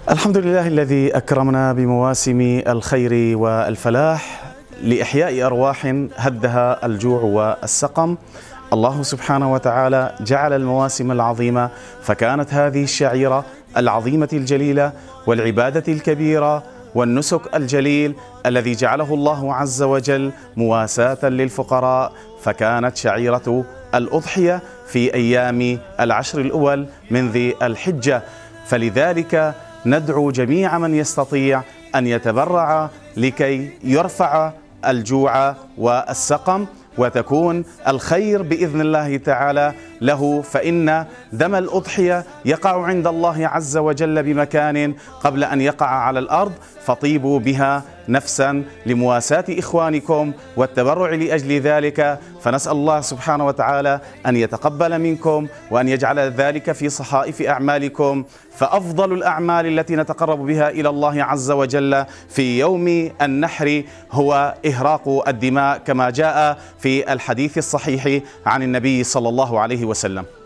الحمد لله الذي أكرمنا بمواسم الخير والفلاح لإحياء أرواح هدها الجوع والسقم. الله سبحانه وتعالى جعل المواسم العظيمة، فكانت هذه الشعيرة العظيمة الجليلة والعبادة الكبيرة والنسك الجليل الذي جعله الله عز وجل مواساة للفقراء، فكانت شعيرة الأضحية في أيام العشر الأول من ذي الحجة. فلذلك ندعو جميع من يستطيع أن يتبرع لكي يرفع الجوع والسقم وتكون الخير بإذن الله تعالى له، فإن دم الأضحية يقع عند الله عز وجل بمكان قبل أن يقع على الأرض، فطيبوا بها نفسا لمواساة إخوانكم والتبرع لأجل ذلك. فنسأل الله سبحانه وتعالى أن يتقبل منكم وأن يجعل ذلك في صحائف أعمالكم. فأفضل الأعمال التي نتقرب بها إلى الله عز وجل في يوم النحر هو إهراق الدماء كما جاء في الحديث الصحيح عن النبي صلى الله عليه وسلم.